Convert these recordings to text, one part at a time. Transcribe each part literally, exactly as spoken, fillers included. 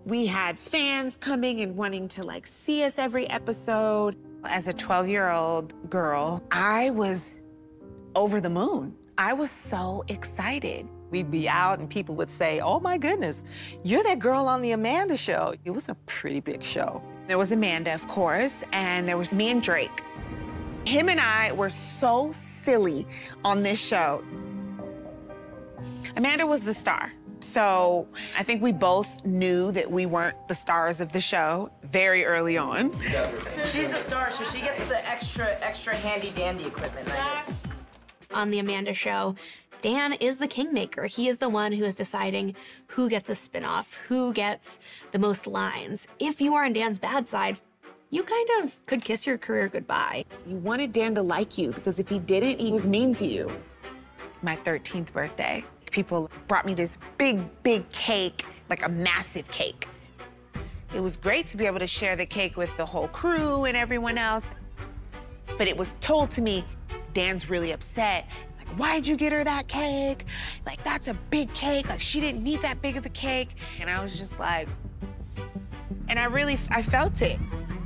We had fans coming and wanting to like see us every episode. As a twelve-year-old girl, I was over the moon. I was so excited. We'd be out and people would say, oh my goodness, you're that girl on the Amanda show. It was a pretty big show. There was Amanda, of course, and there was me and Drake. Him and I were so silly on this show. Amanda was the star. So I think we both knew that we weren't the stars of the show very early on. She's a star, so she gets the extra, extra handy-dandy equipment. On the Amanda show, Dan is the kingmaker. He is the one who is deciding who gets a spinoff, who gets the most lines. If you are on Dan's bad side, you kind of could kiss your career goodbye. You wanted Dan to like you because if he didn't, he was mean to you. It's my thirteenth birthday. People brought me this big, big cake, like a massive cake. It was great to be able to share the cake with the whole crew and everyone else. But it was told to me, Dan's really upset. Like, why'd you get her that cake? Like, that's a big cake. Like, she didn't need that big of a cake. And I was just like, and I really, I felt it.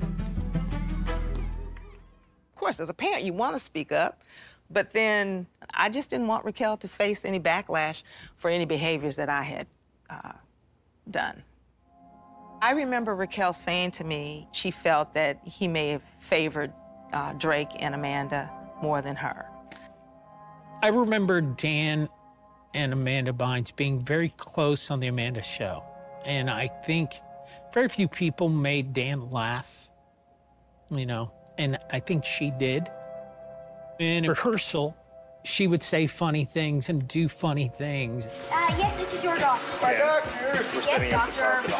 Of course, as a parent, you want to speak up. But then I just didn't want Raquel to face any backlash for any behaviors that I had uh, done. I remember Raquel saying to me she felt that he may have favored uh, Drake and Amanda more than her. I remember Dan and Amanda Bynes being very close on the Amanda show. And I think very few people made Dan laugh, you know, and I think she did. In rehearsal, she would say funny things and do funny things. Uh, yes, this is your doctor. My doctor. Yes, doctor.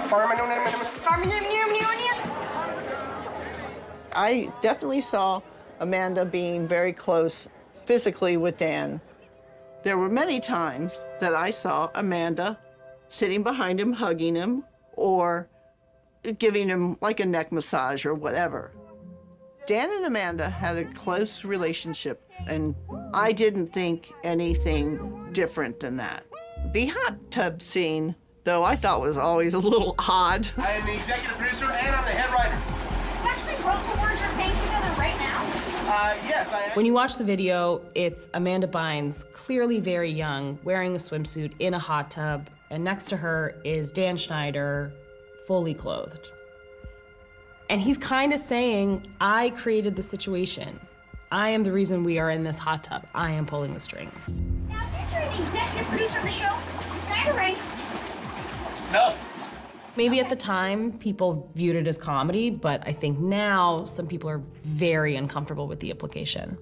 I definitely saw Amanda being very close physically with Dan. There were many times that I saw Amanda sitting behind him, hugging him, or giving him like a neck massage or whatever. Dan and Amanda had a close relationship, and I didn't think anything different than that. The hot tub scene, though, I thought was always a little odd. I am the executive producer, and I'm the head writer. You actually wrote the words you're saying to each other right now? Uh, yes, I am. When you watch the video, it's Amanda Bynes, clearly very young, wearing a swimsuit in a hot tub, and next to her is Dan Schneider, fully clothed. And he's kind of saying, I created the situation. I am the reason we are in this hot tub. I am pulling the strings. Now, since you're the executive producer of the show, can I arrange? No. Maybe at the time, people viewed it as comedy, but I think now some people are very uncomfortable with the implication.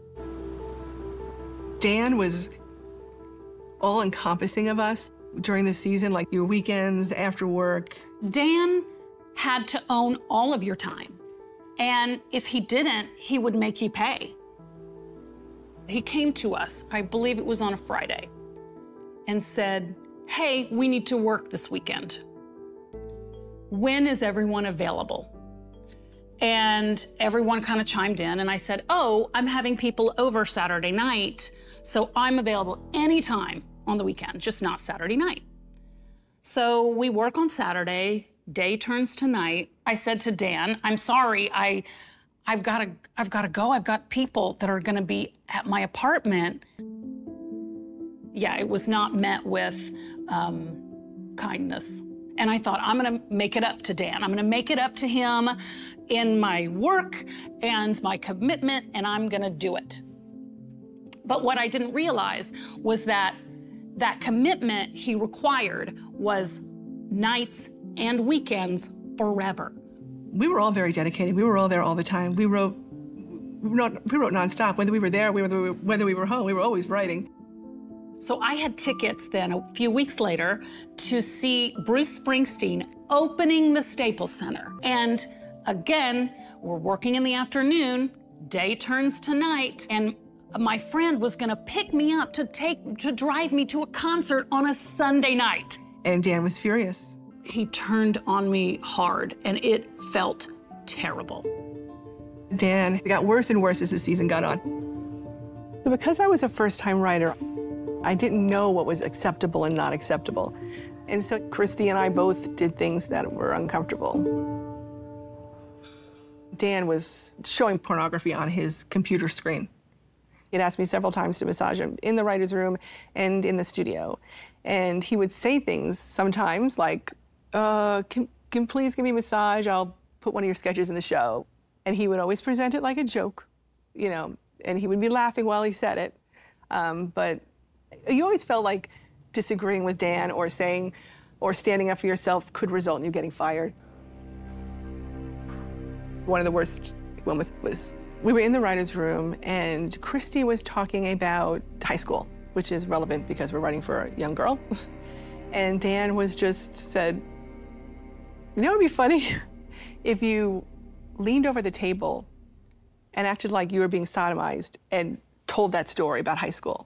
Dan was all-encompassing of us during the season, like your weekends, after work. Dan had to own all of your time. And if he didn't, he would make you pay. He came to us, I believe it was on a Friday, and said, hey, we need to work this weekend. When is everyone available? And everyone kind of chimed in, and I said, oh, I'm having people over Saturday night, so I'm available anytime on the weekend, just not Saturday night. So we work on Saturday, day turns to night. I said to Dan, I'm sorry, I, I've gotta, I've gotta go. I've got people that are gonna be at my apartment. Yeah, it was not met with um, kindness. And I thought, I'm gonna make it up to Dan. I'm gonna make it up to him in my work and my commitment, and I'm gonna do it. But what I didn't realize was that that commitment he required was nights and weekends forever. We were all very dedicated. We were all there all the time. We wrote, we wrote, we wrote nonstop. Whether we were there, we were, whether we were home, we were always writing. So I had tickets then a few weeks later to see Bruce Springsteen opening the Staples Center. And again, we're working in the afternoon, day turns to night, and my friend was gonna pick me up to take, to drive me to a concert on a Sunday night. And Dan was furious. He turned on me hard, and it felt terrible. Dan got worse and worse as the season got on. So because I was a first-time writer, I didn't know what was acceptable and not acceptable. And so Christy and I both did things that were uncomfortable. Dan was showing pornography on his computer screen. He'd asked me several times to massage him in the writer's room and in the studio. And he would say things sometimes like, uh, can, can please give me a massage? I'll put one of your sketches in the show. And he would always present it like a joke, you know, and he would be laughing while he said it. Um, but you always felt like disagreeing with Dan or saying, or standing up for yourself could result in you getting fired. One of the worst one was, was we were in the writer's room and Christy was talking about high school, which is relevant because we're writing for a young girl. And Dan was just said, you know what would be funny? If you leaned over the table and acted like you were being sodomized and told that story about high school.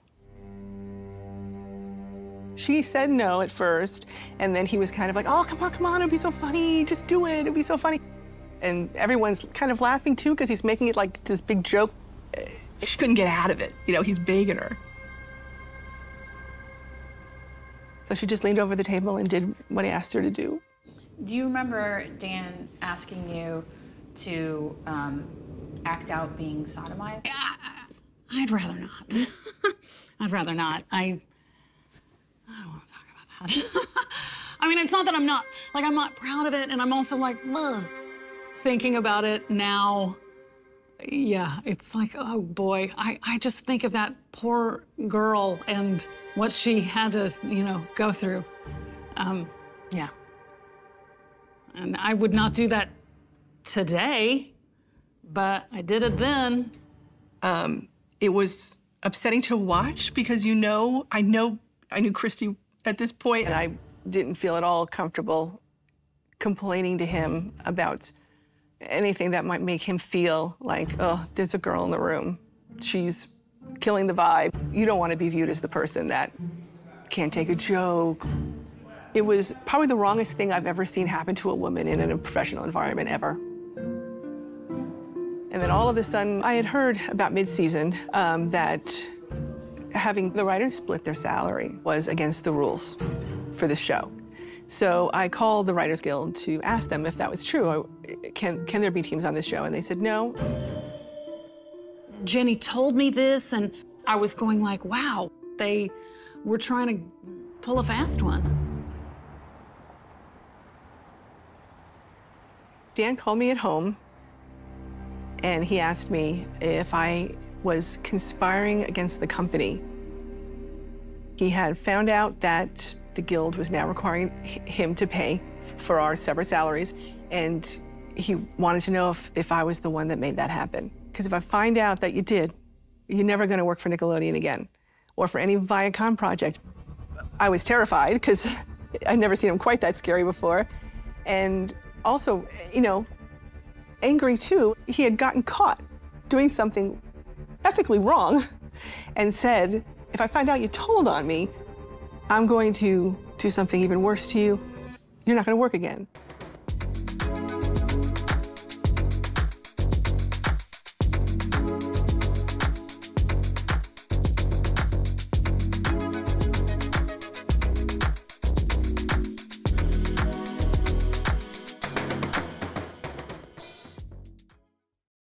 She said no at first, and then he was kind of like, oh, come on, come on, it'd be so funny, just do it, it'd be so funny. And everyone's kind of laughing too, because he's making it like this big joke. She couldn't get out of it, you know, he's begging her. So she just leaned over the table and did what he asked her to do. Do you remember Dan asking you to um, act out being sodomized? I'd rather not. I'd rather not. I, I don't want to talk about that. I mean, it's not that I'm not, like, I'm not proud of it, and I'm also like, ugh. Thinking about it now, yeah, it's like, oh boy, I, I just think of that poor girl and what she had to, you know, go through. Um, yeah. And I would not do that today, but I did it then. Um, it was upsetting to watch because, you know, I know, I knew Christy at this point, and I didn't feel at all comfortable complaining to him about anything that might make him feel like, oh, there's a girl in the room. She's killing the vibe. You don't want to be viewed as the person that can't take a joke. It was probably the wrongest thing I've ever seen happen to a woman in a professional environment ever. And then all of a sudden, I had heard about mid-season um, that having the writers split their salary was against the rules for the show. So I called the Writers Guild to ask them if that was true. Can, can there be teams on this show? And they said no. Jenny told me this, and I was going like, wow, they were trying to pull a fast one. Dan called me at home, and he asked me if I was conspiring against the company. He had found out that the Guild was now requiring him to pay for our separate salaries, and he wanted to know if, if I was the one that made that happen. Because if I find out that you did, you're never going to work for Nickelodeon again, or for any Viacom project. I was terrified, because I'd never seen him quite that scary before. And also, you know, angry too. He had gotten caught doing something ethically wrong and said, if I find out you told on me, I'm going to do something even worse to you. You're not going to work again.